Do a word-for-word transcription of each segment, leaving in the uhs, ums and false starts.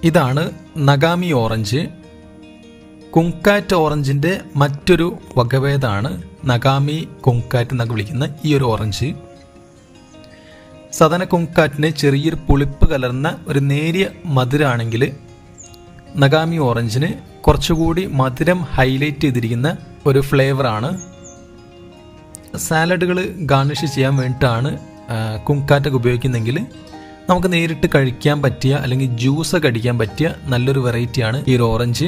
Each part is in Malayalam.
ഇതാണ് നഗാമി ഓറഞ്ച്. കുങ്കാറ്റ് ഓറഞ്ചിൻ്റെ മറ്റൊരു വകഭേദമാണ് നഗാമി കുങ്കാറ്റ് എന്നൊക്കെ വിളിക്കുന്ന ഈ ഒരു ഓറഞ്ച്. സാധാരണ കുങ്കാറ്റിന് ചെറിയൊരു പുളിപ്പ് കലർന്ന ഒരു നേരിയ മധുരമാണെങ്കിൽ നഗാമി ഓറഞ്ചിന് കുറച്ചുകൂടി മധുരം ഹൈലൈറ്റ് ചെയ്തിരിക്കുന്ന ഒരു ഫ്ലേവറാണ്. സാലഡുകൾ ഗാർണിഷ് ചെയ്യാൻ വേണ്ടിയിട്ടാണ് കുങ്കാറ്റൊക്കെ ഉപയോഗിക്കുന്നതെങ്കിൽ നമുക്ക് നേരിട്ട് കഴിക്കാൻ പറ്റിയ അല്ലെങ്കിൽ ജ്യൂസൊക്കെ അടിക്കാൻ പറ്റിയ നല്ലൊരു വെറൈറ്റിയാണ് ഈ ഒരു ഓറഞ്ച്.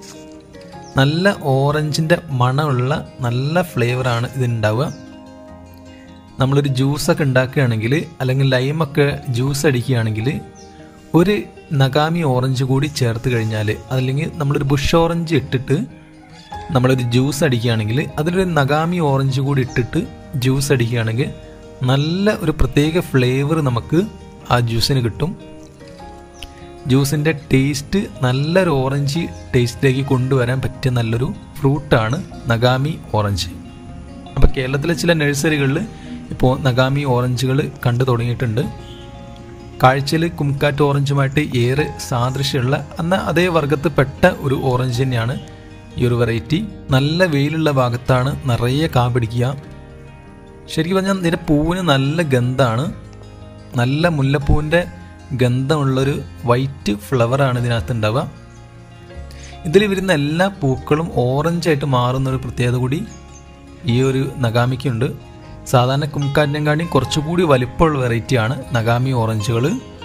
നല്ല ഓറഞ്ചിൻ്റെ മണമുള്ള നല്ല ഫ്ലേവറാണ് ഇതിനുണ്ടാവുക. നമ്മളൊരു ജ്യൂസൊക്കെ ഉണ്ടാക്കുകയാണെങ്കിൽ അല്ലെങ്കിൽ ലൈമൊക്കെ ജ്യൂസ് അടിക്കുകയാണെങ്കിൽ ഒരു നഗാമി ഓറഞ്ച് കൂടി ചേർത്ത് കഴിഞ്ഞാൽ, അതല്ലെങ്കിൽ നമ്മളൊരു ബുഷ് ഓറഞ്ച് ഇട്ടിട്ട് നമ്മളൊരു ജ്യൂസ് അടിക്കുകയാണെങ്കിൽ അതിലൊരു നഗാമി ഓറഞ്ച് കൂടി ഇട്ടിട്ട് ജ്യൂസ് അടിക്കുകയാണെങ്കിൽ നല്ല ഒരു പ്രത്യേക ഫ്ലേവർ നമുക്ക് ആ ജ്യൂസിന് കിട്ടും. ജ്യൂസിൻ്റെ ടേസ്റ്റ് നല്ലൊരു ഓറഞ്ച് ടേസ്റ്റിലേക്ക് കൊണ്ടുവരാൻ പറ്റിയ നല്ലൊരു ഫ്രൂട്ടാണ് നഗാമി ഓറഞ്ച്. അപ്പോൾ കേരളത്തിലെ ചില നഴ്സറികളിൽ ഇപ്പോൾ നഗാമി ഓറഞ്ചുകൾ കണ്ടു തുടങ്ങിയിട്ടുണ്ട്. കാഴ്ചയിൽ കുങ്കാറ്റ് ഓറഞ്ചുമായിട്ട് ഏറെ സാദൃശ്യമുള്ള എന്നാൽ അതേ വർഗത്തിൽപ്പെട്ട ഒരു ഓറഞ്ച് തന്നെയാണ് ഈ ഒരു വെറൈറ്റി. നല്ല വെയിലുള്ള ഭാഗത്താണ് നിറയെ കാ പിടിക്കുക. ശരിക്കും പറഞ്ഞാൽ ഇതിൻ്റെ പൂവിന് നല്ല ഗന്ധമാണ്. നല്ല മുല്ലപ്പൂവിൻ്റെ ഗന്ധമുള്ളൊരു വൈറ്റ് ഫ്ലവറാണ് ഇതിനകത്ത് ഉണ്ടാവുക. ഇതിൽ വരുന്ന എല്ലാ പൂക്കളും ഓറഞ്ചായിട്ട് മാറുന്നൊരു പ്രത്യേകത കൂടി ഈ ഒരു നഗാമിക്കുണ്ട്. സാധാരണ കുങ്കാറ്റിനെക്കാളും കുറച്ചുകൂടി വലിപ്പമുള്ള വെറൈറ്റിയാണ് നഗാമി ഓറഞ്ചുകൾ.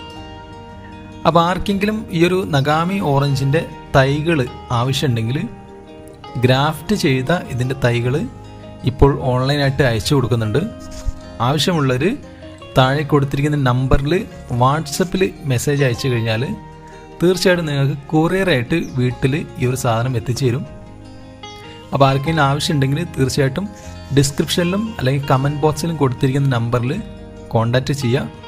അപ്പോൾ ആർക്കെങ്കിലും ഈ ഒരു നഗാമി ഓറഞ്ചിൻ്റെ തൈകൾ ആവശ്യമുണ്ടെങ്കിൽ ഗ്രാഫ്റ്റ് ചെയ്ത ഇതിൻ്റെ തൈകൾ ഇപ്പോൾ ഓൺലൈനായിട്ട് അയച്ചു കൊടുക്കുന്നുണ്ട്. ആവശ്യമുള്ളവർ താഴെ കൊടുത്തിരിക്കുന്ന നമ്പറിൽ വാട്സപ്പിൽ മെസ്സേജ് അയച്ചു കഴിഞ്ഞാൽ തീർച്ചയായിട്ടും നിങ്ങൾക്ക് കൊറിയറായിട്ട് വീട്ടിൽ ഈ ഒരു സാധനം എത്തിച്ചു തരും. അപ്പോൾ ആർക്കെങ്കിലും ആവശ്യമുണ്ടെങ്കിൽ തീർച്ചയായിട്ടും ഡിസ്ക്രിപ്ഷനിലും അല്ലെങ്കിൽ കമൻറ്റ് ബോക്സിലും കൊടുത്തിരിക്കുന്ന നമ്പറിൽ കോൺടാക്റ്റ് ചെയ്യുക.